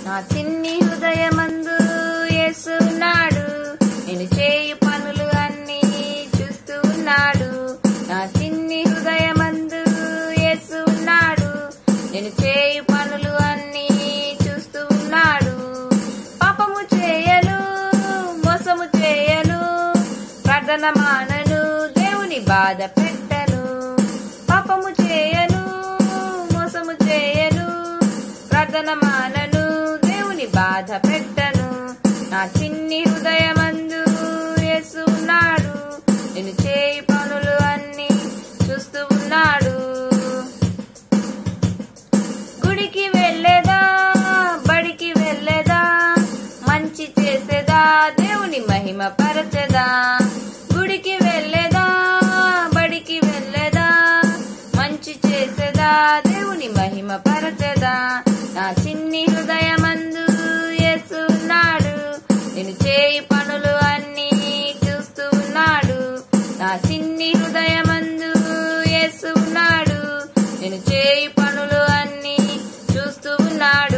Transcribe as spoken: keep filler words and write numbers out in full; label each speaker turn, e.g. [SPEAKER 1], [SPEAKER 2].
[SPEAKER 1] నా చిన్ని హృదయమందు యేసు ఉన్నాడు. నేను చేయు పనులు అన్నీ చూస్తూ ఉన్నాడు. నా చిన్ని హృదయమందు యేసు ఉన్నాడు. నేను చేయు పనులు అన్నీ చూస్తూ ఉన్నాడు. పాపము చేయను, మోసము చేయను, ప్రార్థన మానను, దేవుని బాధ పెట్టను. పాపము చేయను, మోసము చేయను, ప్రార్థన మానను, దేవుని బాధ పెట్టను. నా చిన్ని హృదయమందు యేసు ఉన్నాడు. నేను చేయి పనులు అన్నీ చూస్తూ ఉన్నాడు. గుడికి వెళ్ళేదా, బడికి వెళ్ళేదా, మంచి చేసేదా, దేవుని మహిమ పరచెదా. గుడికి వెళ్ళేదా, బడికి వెళ్ళేదా, మంచి చేసేదా, దేవుని మహిమ పరచెదా. నా చిన్ని హృదయమందు యేసు ఉన్నాడు. నేను చేయి పనులు అన్నీ చూస్తూ ఉన్నాడు. నా చిన్ని హృదయమందు యేసు ఉన్నాడు. నేను చేయి పనులు అన్నీ చూస్తూ ఉన్నాడు.